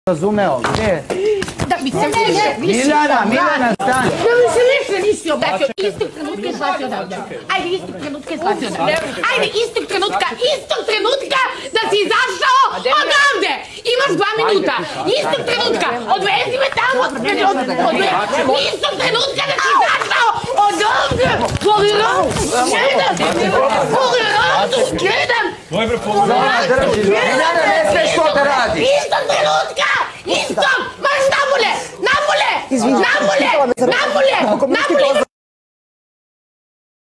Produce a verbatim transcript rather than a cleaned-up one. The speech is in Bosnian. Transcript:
razumeo, gdje? Da mi se više, više. Miljana, Miljana, stani. Da mi se više nisi obratio. Istog trenutka izbacio odavde. Ajde, istog trenutka izbacio odavde. Ajde, istog trenutka, istog trenutka da si izašao odavde. Imaš dva minuta. Istog trenutka. Odvezi me tamo. Istog trenutka da si izašao odavde. Tolerant, skidam. Tolerant, skidam. Miljana, ne smiješ to da radi. Istog trenutka. Istog. Marš napolje. Napolje. Napolje. Napolje. Napolje.